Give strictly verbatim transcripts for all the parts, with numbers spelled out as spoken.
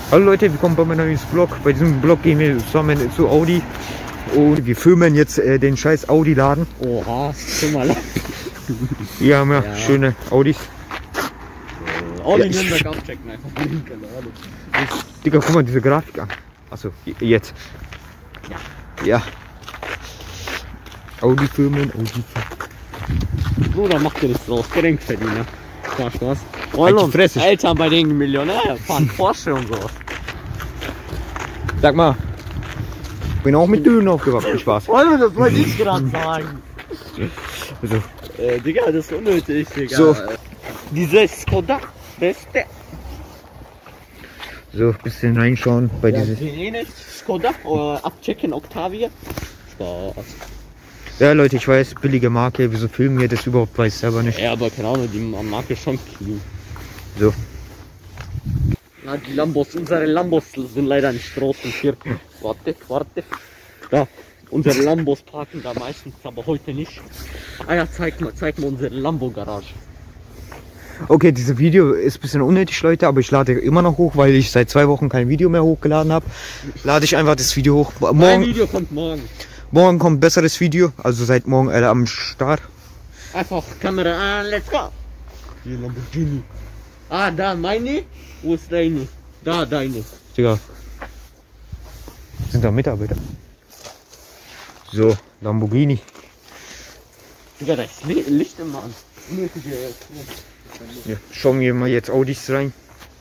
Hallo Leute, willkommen bei meinem neuen Vlog. Bei diesem Vlog gehen wir zusammen zu Audi und wir filmen jetzt äh, den scheiß Audi-Laden. Oha, schon mal. Hier haben wir Ja. schöne Audis. Audi Ja, ich- Nürnberg abchecken einfach. Keine Ahnung. Digga, guck mal diese Grafik an. Achso, jetzt. Ja. Ja. Audi filmen, Audi filmen. Bruder, macht dir nichts draus. Geringverdiener. Spaß, Spaß. Halt die Fresse. Eltern bei den Millionären fahren Porsche und so. Sag mal, bin auch mit Dönen aufgewachsen, Spaß. Wollen wir das wollte ich gerade sagen. Also, Äh, Digga, das ist unnötig, Digga. So. Diese Skoda, beste. so, bisschen reinschauen bei Ja, dieses. die nicht Skoda, äh, abchecken, Octavia. Spaß. Ja Leute, ich weiß, billige Marke, wieso filmen wir das überhaupt, weiß ich selber nicht. Ja, aber keine Ahnung, die Marke ist schon clean. So, Na, die Lambos, unsere Lambos sind leider nicht rot und hier. Warte, warte. Da, unsere Lambos parken da meistens, aber heute nicht. Ah ja, zeig mal, zeig mal unsere Lambo-Garage. okay, dieses Video ist ein bisschen unnötig, Leute, aber ich lade immer noch hoch, weil ich seit zwei Wochen kein Video mehr hochgeladen habe. Lade ich einfach das Video hoch. Mein Morgen, Video kommt morgen. morgen kommt ein besseres Video, also seit morgen äh, am Start. Einfach Kamera an, let's go. Die Lamborghini. Ah, da meine. Wo ist deine? Da, deine. Digga. Sind da Mitarbeiter? So, Lamborghini. Digga, da ist Li- Licht im Mann. Unnötige. Ja, schauen wir mal jetzt Audis rein.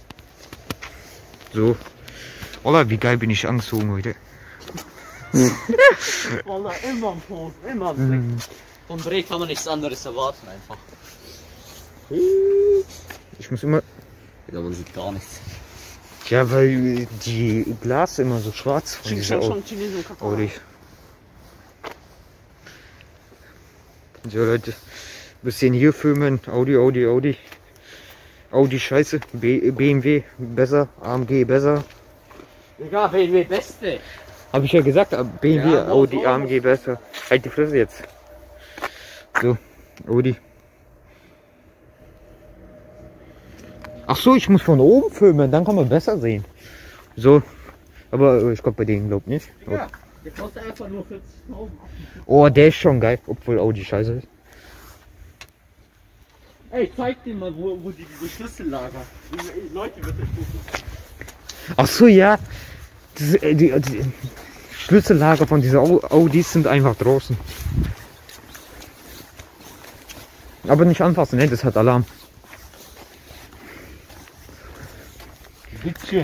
So. Oder wie geil bin ich angezogen heute. Wallah, immer am Post, immer am Blick. Vom Dreh kann man nichts anderes erwarten einfach. Ich muss immer. Ja, man sieht gar nichts. Ja, weil die Glas immer so schwarz von Schau, dieser schau, Au- schon Chinesen und Audi. So Leute, bisschen hier filmen. Audi, Audi, Audi. Audi scheiße. B BMW besser. A M G besser. Egal, B M W Beste. Habe ich ja gesagt, B M W, Ja, Audi, so, so. A M G besser. Halt die Fresse jetzt. So, Audi. Ach so, ich muss von oben filmen, dann kann man besser sehen. So, aber äh, ich glaube bei denen glaubt nicht. Ja, der kostet einfach nur vierzigtausend. Oh, der ist schon geil, obwohl Audi scheiße ist. Ey, zeig dir mal, wo, wo die diese Schlüssel lagern. Die- Leute, bitte gucken. Ach so, ja. Das, äh, die, die Schlüssellager von dieser Au- Audis sind einfach draußen. Aber nicht anfassen, ne? Das hat Alarm. Bitte.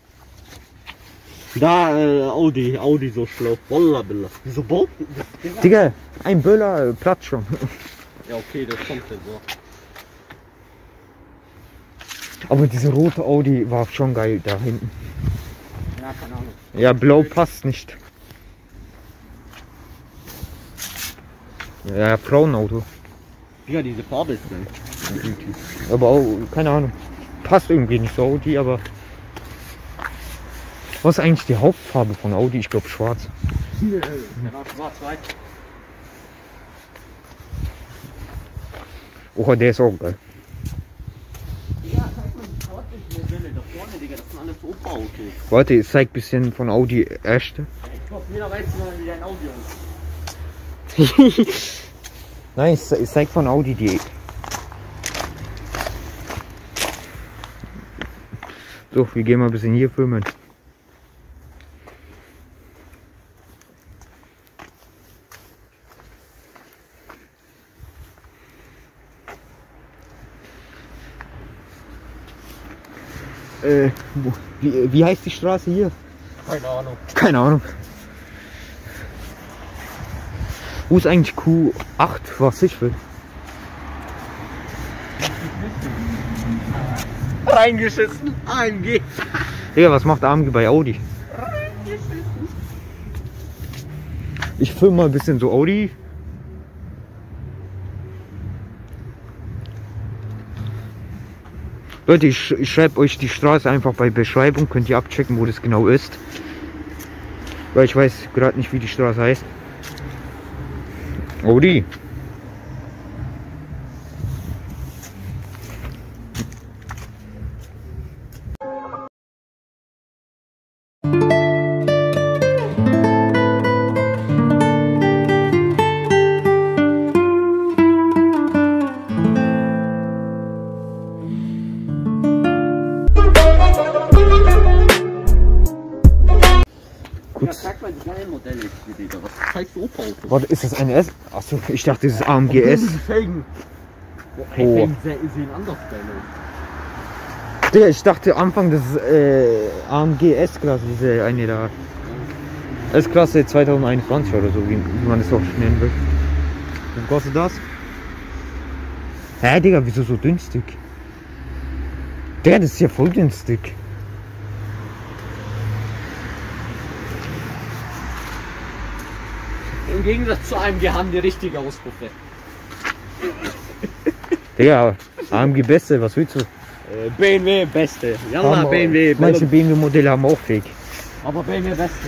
Da, äh, Audi, Audi so schlau. Wallah billah. Wieso baut das Ding? Digga, ein Böller, äh, Platz schon. Ja, okay, das kommt ja so. Aber diese rote Audi war schon geil da hinten. Ja, keine Ahnung. Ja, blau passt nicht. Ja, Frauenauto. Ja, diese Farbe ist drin. Aber auch, keine Ahnung. Passt irgendwie nicht so Audi, aber. Was ist eigentlich die Hauptfarbe von Audi? Ich glaube schwarz. Genau, schwarz-weiß. Oh, der ist auch geil. Ja, zeig mal die Sportlich-Modelle da vorne, Digga. Das sind alles Opa-Autos. Warte, ich zeig ein bisschen von Audi erste. Ich glaube, jeder weiß mal, wie dein Audio ist. Nein, ich, ich zeig von Audi die. So, wir gehen mal ein bisschen hier filmen. Äh, wo, wie, wie heißt die Straße hier? Keine Ahnung. Keine Ahnung. Wo ist eigentlich Q acht, was ich will? Reingeschissen. A M G. Digga, was macht A M G bei Audi? Ich filme mal ein bisschen so Audi. Leute, ich, ich schreibe euch die Straße einfach bei Beschreibung, könnt ihr abchecken, wo das genau ist. Weil ich weiß gerade nicht, wie die Straße heißt. Audi. Modell ist hier, Digga. Was zeigst du Opa-Auto? Warte, ist das ein S? Achso, ich dachte, das ist A M G S. Die Felgen. Boah, ey, Oh. Felgen se- sehen anders geil aus. Digga, ich dachte Anfang, das ist äh, A M G S-Klasse, diese eine da. S-Klasse zwanzig einundzwanzig oder so, wie, wie man das auch nennen will. Was kostet das? Hä, Digga, wieso so günstig? Digga, das ist ja voll günstig. Im Gegensatz zu einem, wir haben die richtige Auspuffe. Digga, A M G Beste, was willst du? Äh, B M W Beste. Jalla, Haben- B M W. Manche B M W-Modelle haben auch Fake. Aber B M W Beste.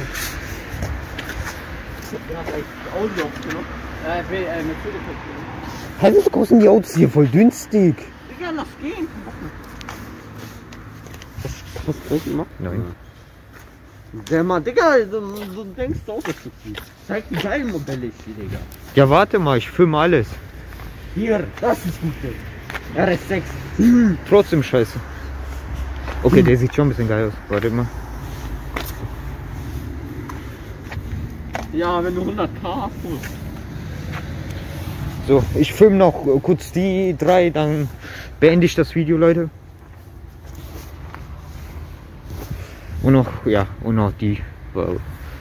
Ja, vielleicht Audi aufgenommen. Äh, B- äh, Mercedes aufgenommen. Hä, wieso kosten die Autos hier voll günstig? Digga, lass gehen. Was, was draußen noch? Nein. Der mal, Digga, du, du denkst auch, das ist zu viel. Zeig die geilen Modelle hier, Digga. Ja, warte mal, ich filme alles. Hier, das ist gut, Digga. R S sechs. Trotzdem scheiße. Okay, der sieht schon ein bisschen geil aus. Warte mal. Ja, wenn du hundert K hast. So, ich filme noch kurz die drei, dann beende ich das Video, Leute. Und noch, ja, und noch die. Wow.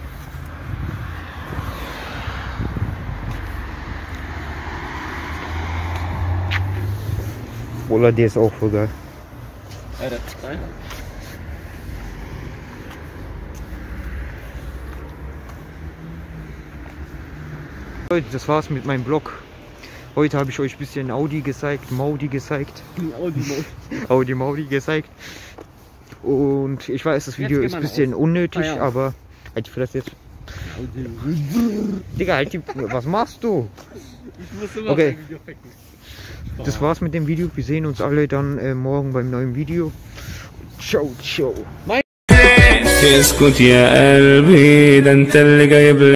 Oder der ist auch voll geil. R S zwei. Leute, das war's mit meinem Vlog. Heute habe ich euch ein bisschen Audi gezeigt, Maudi gezeigt. Audi Mode. Audi Maudi gezeigt. Und ich weiß, das Video Jetzt ist geh ein mal bisschen raus. unnötig, Ah, ja. aber halt die Fresse jetzt. Audi. Digga, halt die, was machst du? Ich muss immer Okay. ein Video ficken. Das war's mit dem Video. Wir sehen uns alle dann äh, morgen beim neuen Video. Ciao, ciao. اسكت يا قلبي ده انت اللي جايب